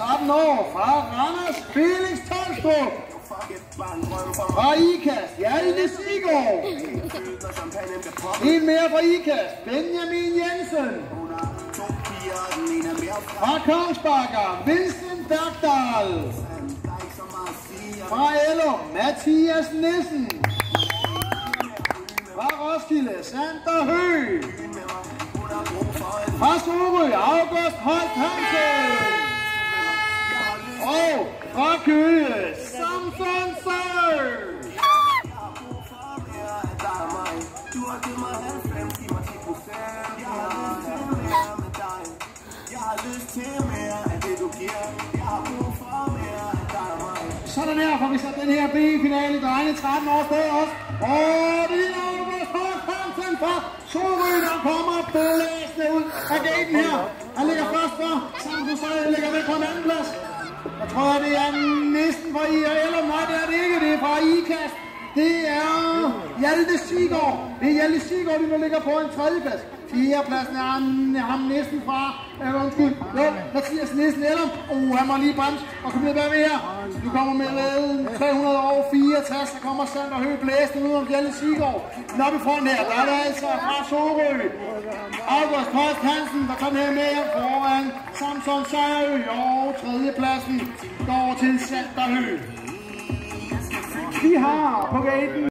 13 år fra Randers, Felix Tolstrup. Fra IKAST, Hjalte Sigård. En mere fra IKAST, Benjamin Jensen. Fra Kongsbakker, Vincent Bergdahl. Fra Ello, Mathias Nissen. Fra Roskilde, Sander Høgh. Fra Sorø, August Holt Hansen. Og fra Køge, Samson Søj. Sådan her får vi sat den her B-finale i drejende 13 år sted også. Og det er August Holt Hansen fra Sorø, der kommer blæsende ud af gaten her. Han ligger først for, Samson Søj ligger væk på en anden plads. Jeg tror, det er næsten fra IRL, nej, det er det ikke, det er fra IKAST. Det er Hjalte Sigård. Det er Hjalte Sigård, der ligger på en tredjeplads. Fjerdepladsen er ham næsten fra, undskyld, Mathias Nissen eller. Han må lige bremse og komme lidt bagved her. Nu kommer med 364, der kommer Sander Høgh blæsende ud om Hjalte Sigård. Men oppe i front her, der er det altså fra Sorø. August Holt Hansen, der kommer her med her foran Samson Søj, og tredjepladsen går til Sander Høgh. Vi har på gaten